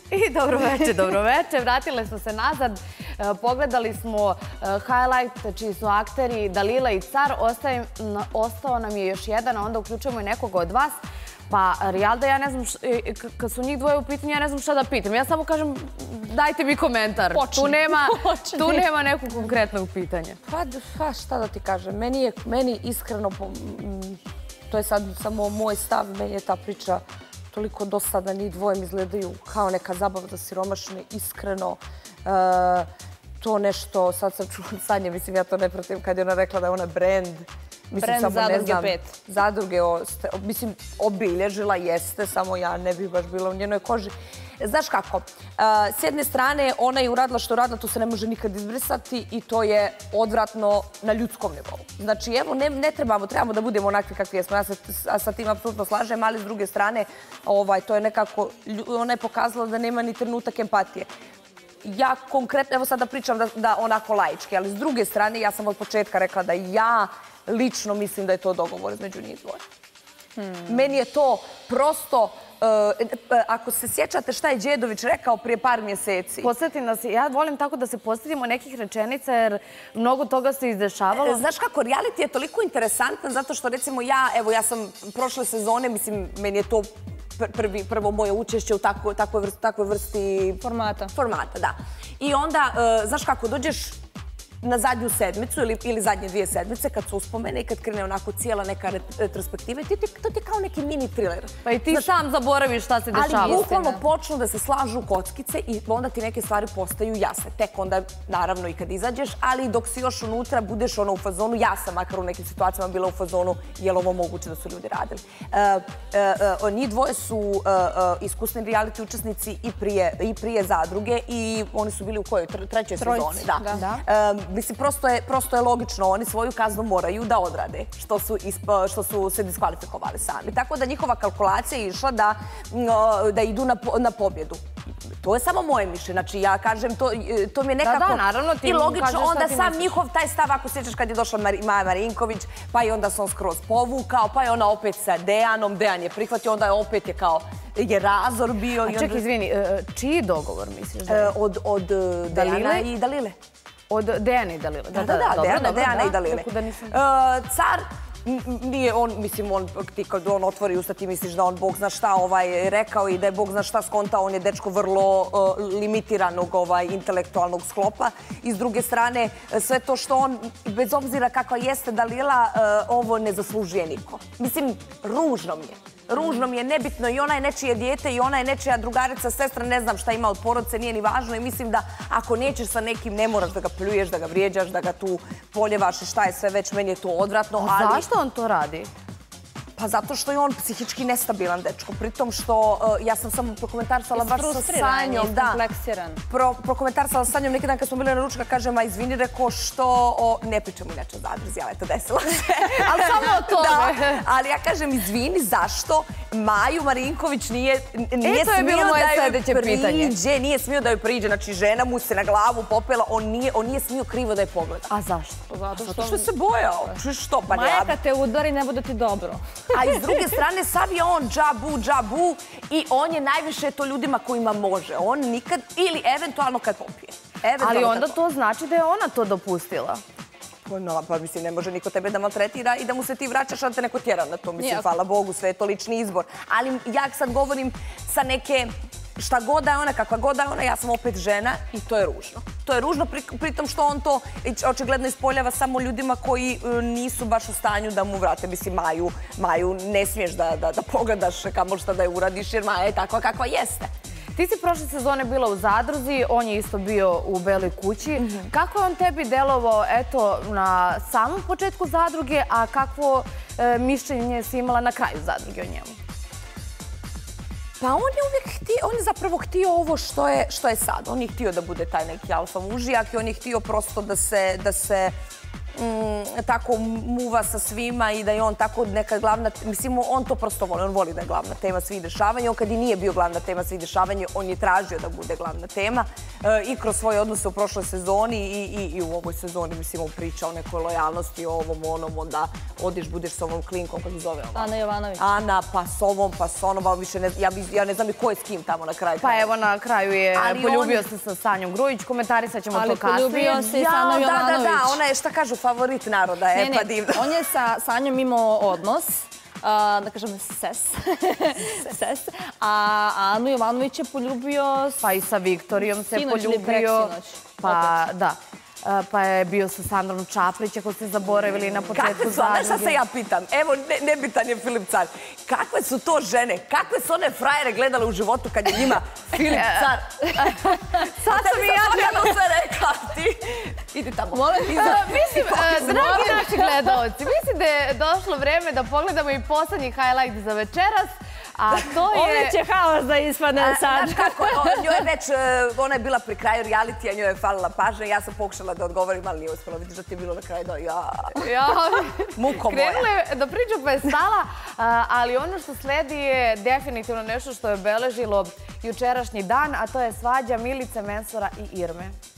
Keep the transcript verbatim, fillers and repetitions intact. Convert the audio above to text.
I dobroveče, dobroveče. Vratile smo se nazad. Pogledali smo highlight čiji su akteri Dalila i Car. Ostao nam je još jedan, a onda uključujemo i nekoga od vas. Pa, Rijalda, ja ne znam, kad su njih dvoje u pitanju, ja ne znam šta da pitam. Ja samo kažem, dajte mi komentar. Tu nema nekog konkretnog pitanja. Pa, šta da ti kažem, meni iskreno, to je sad samo moj stav, meni je ta priča toliko dosadna, njih dvoje mi izgledaju kao neka zabava za siromašne, iskreno. To nešto, sad sam čula Sanje, mislim, ja to ne pratim kad je ona rekla da je ona brand. Brand Zadruge pet. Zadruge, mislim, obilježila jeste, samo ja ne bih baš bila u njenoj koži. Znaš kako, s jedne strane ona je uradila što je uradila, to se ne može nikad izbrisati i to je odvratno na ljudskom nivou. Znači, evo, ne trebamo, trebamo da budemo onakvi kakvi jesmo, ja se sa tim apsolutno slažem, ali s druge strane, to je nekako, ona je pokazala da nema ni trenutak empatije. Ja konkretno, evo sada pričam da onako laički, ali s druge strane, ja sam od početka rekla da ja lično mislim da je to dogovor između njih dvoje. Meni je to prosto, ako se sjećate šta je Đedović rekao prije par mjeseci. Podsjeti nas, ja volim tako da se podsjetimo nekih rečenica jer mnogo toga se izdešavalo. Znaš kako, reality je toliko interesantan zato što recimo ja, evo ja sam prošle sezone, mislim, meni je to prvo moje učešće u takvoj vrsti formata. Formata, da. I onda, znaš kako, dođeš na zadnju sedmicu ili zadnje dvije sedmice kad se uspomene i kad krene onako cijela neka retrospektiva, to ti je kao neki mini thriller. Pa i ti sam zaboraviš šta se dešava. Ali bukvalno počnu da se slažu kockice i onda ti neke stvari postaju jasne. Tek onda, naravno, i kad izađeš, ali dok si još unutra, budeš ono u fazonu, ja sam makar u nekim situacijama bila u fazonu, je li ovo moguće da su ljudi radili. Njih dvoje su iskusni reality učesnici i prije Zadruge i oni su bili u kojoj? Trećoj sezoni. Da. Mislim, prosto je logično, oni svoju kaznu moraju da odrade, što su se diskvalifikovali sami. Tako da njihova kalkulacija je išla da idu na pobjedu. To je samo moje mišljenje. Znači, ja kažem, to mi je nekako... Da, da, naravno, ti mu kažeš šta ti misliš. I logično, onda sam njihov taj stav, ako sjećaš kad je došla Maja Marinković, pa i onda se on skroz povukao, pa je ona opet sa Dejanom, Dejan je prihvatio, onda je opet je kao, je razor bio. A čekaj, izvini, čiji dogovor misliš? Od Dejana i Dalile. Od Dejana i Dalile. Da, da, da, Dejana i Dalile. Car, nije on, mislim, ti kad on otvori usta ti misliš da on Bog zna šta rekao i da je Bog zna šta skontao, on je dečko vrlo limitiranog intelektualnog sklopa. I s druge strane, sve to što on, bez obzira kakva jeste Dalila, ovo ne zaslužuje niko. Mislim, ružno mi je. Ružno mi je, nebitno, i ona je nečije dijete i ona je nečija drugarica, sestra, ne znam šta ima od porodice, nije ni važno i mislim da ako nećeš sa nekim, ne moraš da ga pljuješ, da ga vrijeđaš, da ga tu poljevaš i šta je sve već, meni je to odvratno. A zašto on to radi? Pa zato što je on psihički nestabilan dečko. Pritom što ja sam samo prokomentarsala baš sa Sanjom. Isfrustriran, prokomentarsala sa Sanjom neki dan kad smo bili na ručku, kažem, a izvini, reko što... Ne pričamo inače o Zadruzi, ali eto, desilo se. Ali samo o tome. Ali ja kažem, izvini, zašto Maju Marinković nije smio da joj priđe. Nije smio da joj priđe. Znači, žena mu se na glavu popela, on nije smio krivo da je pogleda. A zašto? Zato što se bojao. Što? Maja, kad te udari, ne bude ti dobro. A iz druge strane, sav je on džabu, džabu i on je najviše to ljudima kojima može. On nikad, ili eventualno kad popije. Ali onda to znači da je ona to dopustila. Pa mislim, ne može niko tebe da maltretira i da mu se ti vraćaš, a da te neko tjera na to. Mislim, hvala Bogu, sve je to lični izbor. Ali ja sad govorim sa neke... Šta god da je ona, kakva god da je ona, ja sam opet žena i to je ružno. To je ružno, pritom što on to očigledno ispoljava samo ljudima koji nisu baš u stanju da mu vrate. Mislim, Maju ne smiješ da pogledaš kamo šta da je uradiš, jer Maja je takva kakva jeste. Ti si prošle sezone bila u Zadruzi, on je isto bio u Beloj kući. Kako je on tebi delovao, eto, na samom početku Zadruge, a kakvo mišljenje si imala na kraju Zadruge o njemu? Pa on je uvijek htio, on je zapravo htio ovo što je sad. On je htio da bude taj neki alfa mužijak i on je htio prosto da se, da se, tako muva sa svima i da je on tako neka glavna... Mislim, on to prosto voli. On voli da je glavna tema svih dešavanja. On kad i nije bio glavna tema svih dešavanja, on je tražio da bude glavna tema. I kroz svoje odnose u prošloj sezoni i u ovoj sezoni, mislim, on priča o nekoj lojalnosti, o ovom, onom, onda odiš, budeš s ovom klinkom, kako zove ova? Ana Jovanović. Ana, pa s ovom, pa s onom, ja ne znam i ko je s kim tamo na kraju. Pa evo, na kraju je poljubio se sa Sanjom Grujić, komentarisat ćemo to kasnije. Ali poljubio se i sa Anom Jovanović. Da, da, da, ona je, šta kažu, favorit naroda, e pa divno. On je sa Sanjom imao odnos, da kažem ses, ses, a Anu Jovanović je poljubio... Pa i sa Viktorijom se poljubio. Sinoć ili preksinoć. Pa, da. Pa je bio sa Sandrom Čaplić, ako ste zaboravili na početku zadnje. Znaš šta se ja pitam? Evo, nebitan je Filip Car. Kakve su to žene? Kakve su one frajere gledale u životu kad je njima Filip Car? Sad sam i ja jedno sve rekla. Ti idi tamo. Mislim, dragi naši gledalci, mislim da je došlo vreme da pogledamo i poslednji highlight za večeras. A to je... Ovdje će haos da ispadne sad. Znaš kako, njoj je već, ona je bila pri kraju realitija, njoj je falila pažnja. Ja sam pokušala da odgovorim, ali nije uspjela. Vidiš da ti je bilo na kraju da ja... Muko moja. Krenula je da priča pa je stala, ali ono što sledi je definitivno nešto što je obeležilo jučerašnji dan, a to je svađa Milice Mensura i Irme.